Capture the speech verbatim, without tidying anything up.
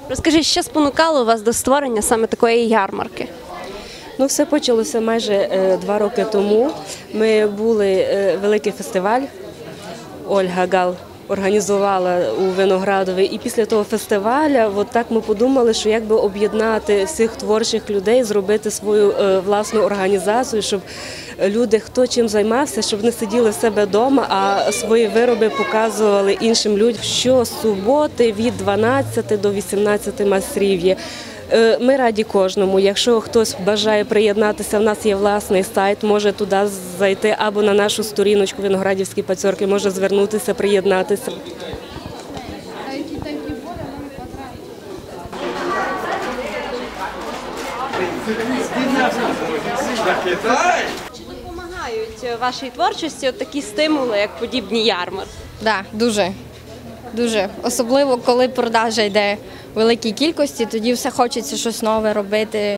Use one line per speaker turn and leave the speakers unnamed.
Розкажіть, що спонукало вас до створення саме такої ярмарки?
Ну, все почалося майже е, два роки тому. Ми були е, великий фестиваль. Ольга Гал організувала у Виноградові. І після того фестивалю от так ми подумали, що як би об'єднати всіх творчих людей, зробити свою е, власну організацію, щоб люди, хто чим займався, щоб не сиділи в себе вдома, а свої вироби показували іншим людям. Щосуботи від дванадцяти до вісімнадцяти майстрів є. Ми раді кожному. Якщо хтось бажає приєднатися, в нас є власний сайт, може туди зайти або на нашу сторіночку Виноградівські пацьорки, може звернутися, приєднатися.
Чи допомагають вашій творчості от такі стимули, як подібні ярмарки?
Так, да, дуже. Дуже. Особливо, коли продажа йде в великій кількості, тоді все хочеться щось нове робити,